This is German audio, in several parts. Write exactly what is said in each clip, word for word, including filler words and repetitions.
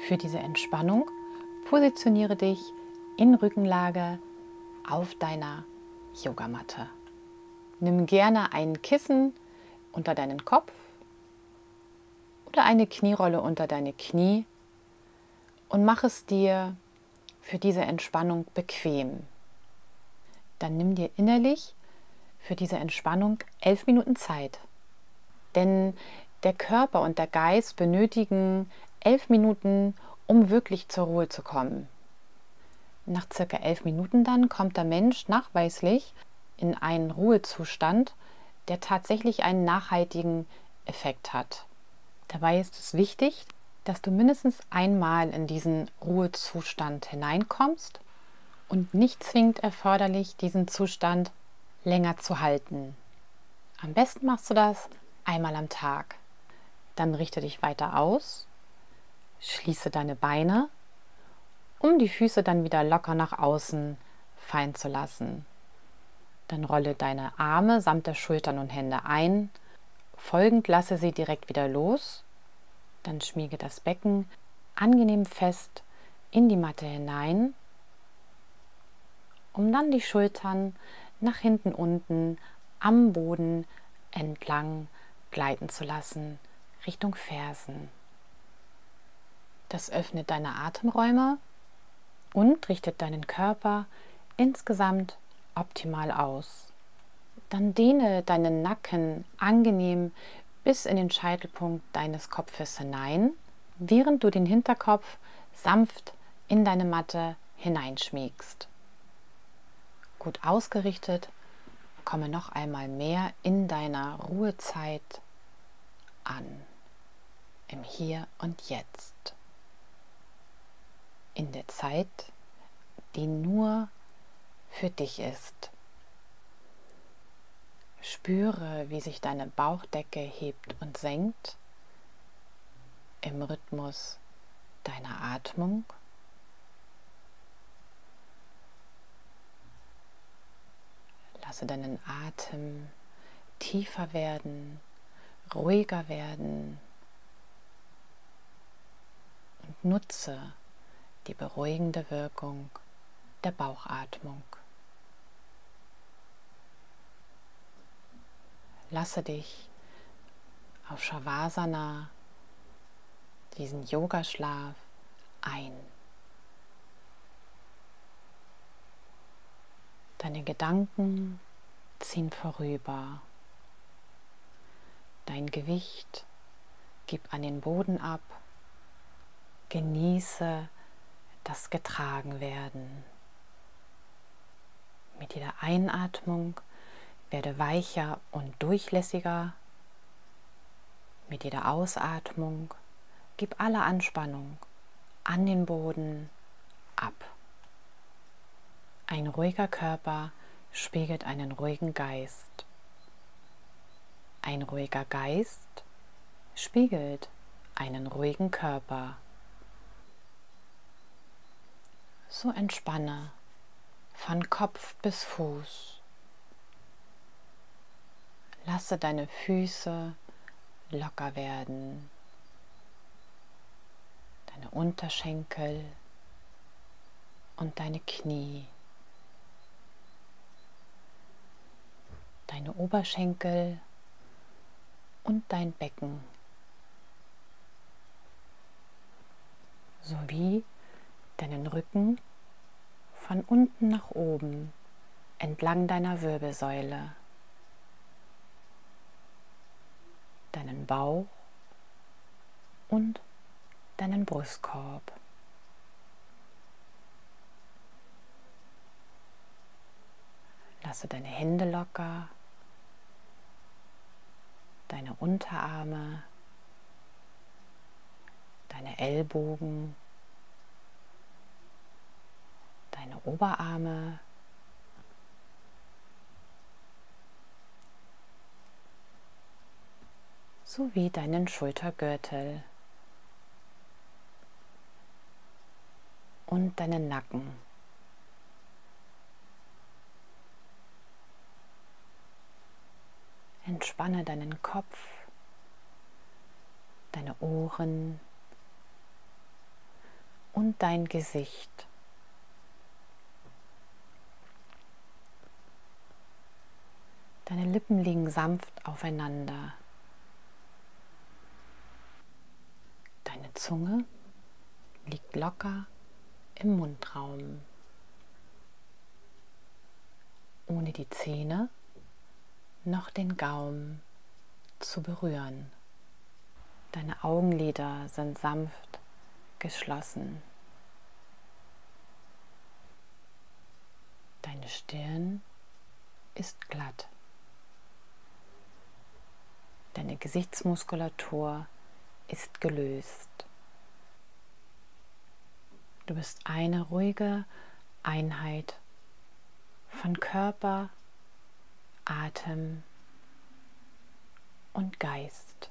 Für diese Entspannung positioniere dich in Rückenlage auf deiner Yogamatte. Nimm gerne ein Kissen unter deinen Kopf oder eine Knierolle unter deine Knie und mach es dir für diese Entspannung bequem. Dann nimm dir innerlich für diese Entspannung elf Minuten Zeit. Denn der Körper und der Geist benötigen elf Minuten, um wirklich zur Ruhe zu kommen. Nach circa elf Minuten dann kommt der Mensch nachweislich in einen Ruhezustand, der tatsächlich einen nachhaltigen Effekt hat. Dabei ist es wichtig, dass du mindestens einmal in diesen Ruhezustand hineinkommst und nicht zwingend erforderlich, diesen Zustand länger zu halten. Am besten machst du das einmal am Tag. Dann richte dich weiter aus, schließe deine Beine, um die Füße dann wieder locker nach außen fallen zu lassen. Dann rolle deine Arme samt der Schultern und Hände ein. Folgend lasse sie direkt wieder los. Dann schmiege das Becken angenehm fest in die Matte hinein, um dann die Schultern nach hinten unten am Boden entlang gleiten zu lassen, Richtung Fersen. Das öffnet deine Atemräume und richtet deinen Körper insgesamt optimal aus. Dann dehne deinen Nacken angenehm bis in den Scheitelpunkt deines Kopfes hinein, während du den Hinterkopf sanft in deine Matte hineinschmiegst. Gut ausgerichtet, komme noch einmal mehr in deiner Ruhezeit an, im Hier und Jetzt. In der Zeit, die nur für dich ist. Spüre, wie sich deine Bauchdecke hebt und senkt im Rhythmus deiner Atmung. Lasse deinen Atem tiefer werden, ruhiger werden und nutze die beruhigende Wirkung der Bauchatmung. Lasse dich auf Shavasana, diesen Yogaschlaf, ein. Deine Gedanken ziehen vorüber. Dein Gewicht gib an den Boden ab. Genieße das Getragenwerden. Mit jeder Einatmung werde weicher und durchlässiger. Mit jeder Ausatmung gib alle Anspannung an den Boden ab. Ein ruhiger Körper spiegelt einen ruhigen Geist. Ein ruhiger Geist spiegelt einen ruhigen Körper. So entspanne von Kopf bis Fuß. Lasse deine Füße locker werden, deine Unterschenkel und deine Knie, deine Oberschenkel und dein Becken, sowie deinen Rücken von unten nach oben entlang deiner Wirbelsäule, deinen Bauch und deinen Brustkorb. Lasse deine Hände locker, deine Unterarme, deine Ellbogen, deine Oberarme, sowie deinen Schultergürtel und deinen Nacken. Entspanne deinen Kopf, deine Ohren, und dein Gesicht. Deine Lippen liegen sanft aufeinander. Deine Zunge liegt locker im Mundraum, ohne die Zähne noch den Gaumen zu berühren. Deine Augenlider sind sanft geschlossen. Deine Stirn ist glatt. Deine Gesichtsmuskulatur ist gelöst. Du bist eine ruhige Einheit von Körper, Atem und Geist.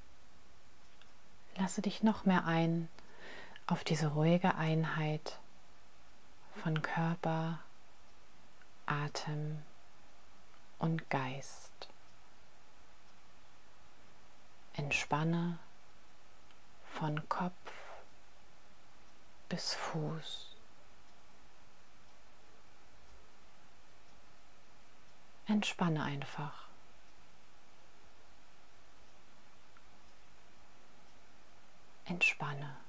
Lasse dich noch mehr ein auf diese ruhige Einheit von Körper, Atem und Geist. Entspanne von Kopf bis Fuß. Entspanne einfach. Entspanne.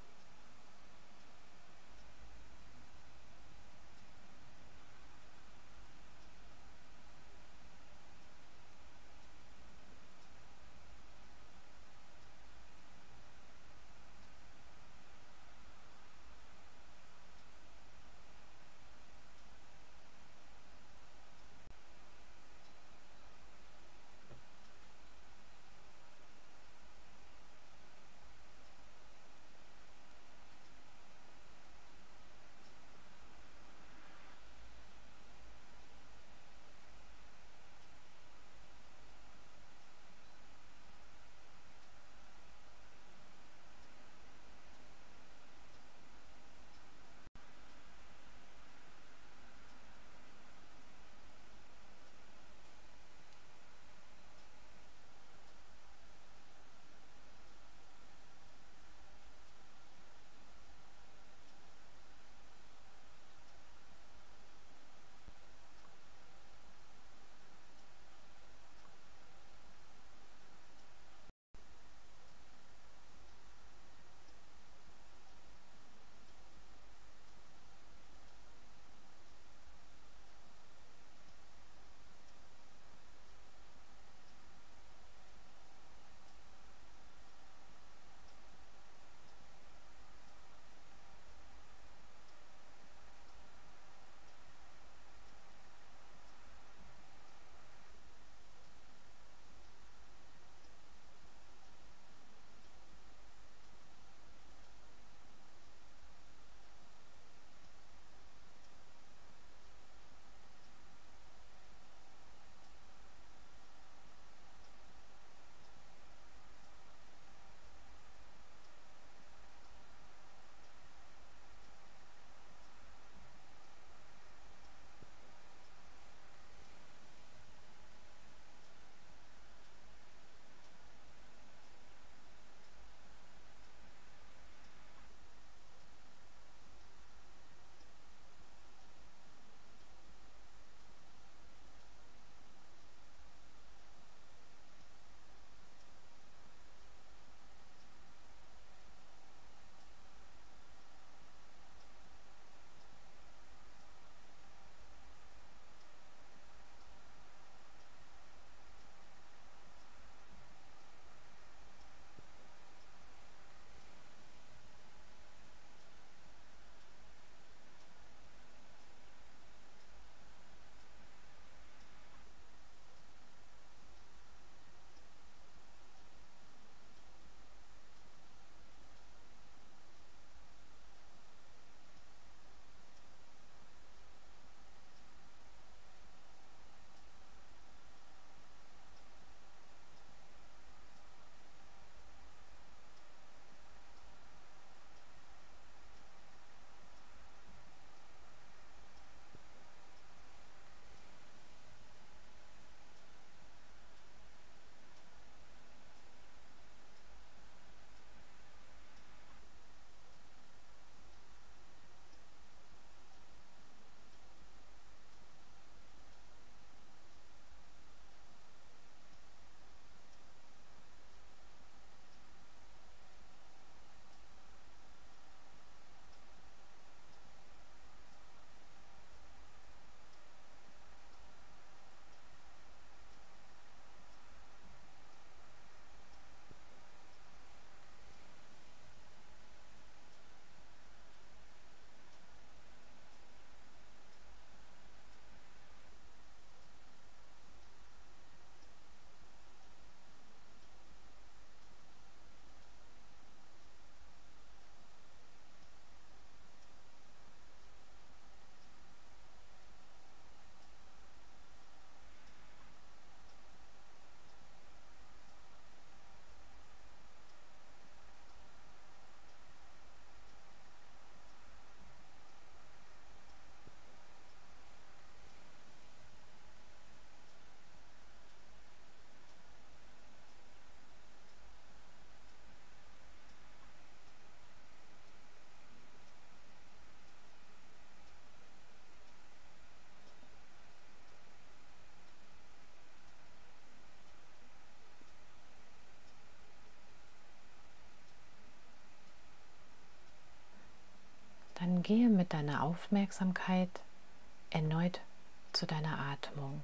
gehe mit deiner Aufmerksamkeit erneut zu deiner Atmung.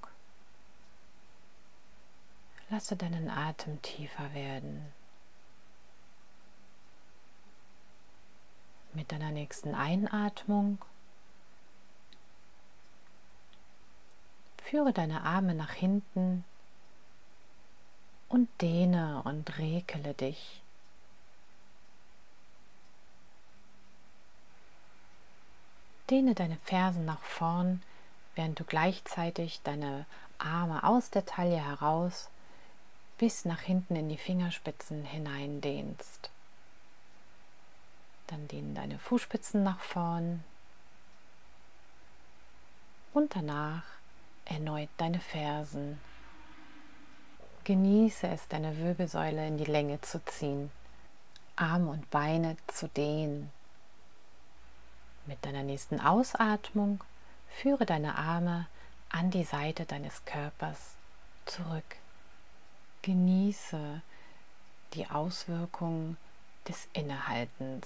Lasse deinen Atem tiefer werden. Mit deiner nächsten Einatmung führe deine Arme nach hinten und dehne und regle dich. Dehne deine Fersen nach vorn, während du gleichzeitig deine Arme aus der Taille heraus bis nach hinten in die Fingerspitzen hinein dehnst. Dann dehnen deine Fußspitzen nach vorn und danach erneut deine Fersen. Genieße es, deine Wirbelsäule in die Länge zu ziehen, Arme und Beine zu dehnen. Mit deiner nächsten Ausatmung führe deine Arme an die Seite deines Körpers zurück. Genieße die Auswirkungen des Innehaltens.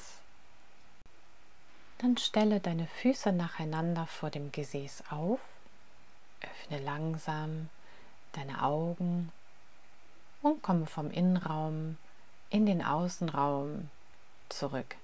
Dann stelle deine Füße nacheinander vor dem Gesäß auf, öffne langsam deine Augen und komme vom Innenraum in den Außenraum zurück.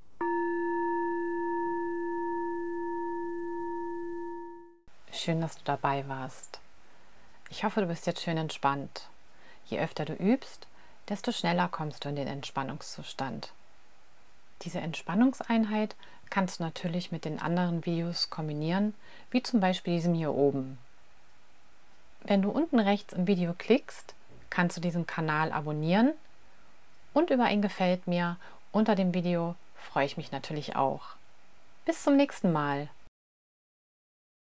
Schön, dass du dabei warst. Ich hoffe, du bist jetzt schön entspannt. Je öfter du übst, desto schneller kommst du in den Entspannungszustand. Diese Entspannungseinheit kannst du natürlich mit den anderen Videos kombinieren, wie zum Beispiel diesem hier oben. Wenn du unten rechts im Video klickst, kannst du diesen Kanal abonnieren und über ein Gefällt mir unter dem Video freue ich mich natürlich auch. Bis zum nächsten Mal.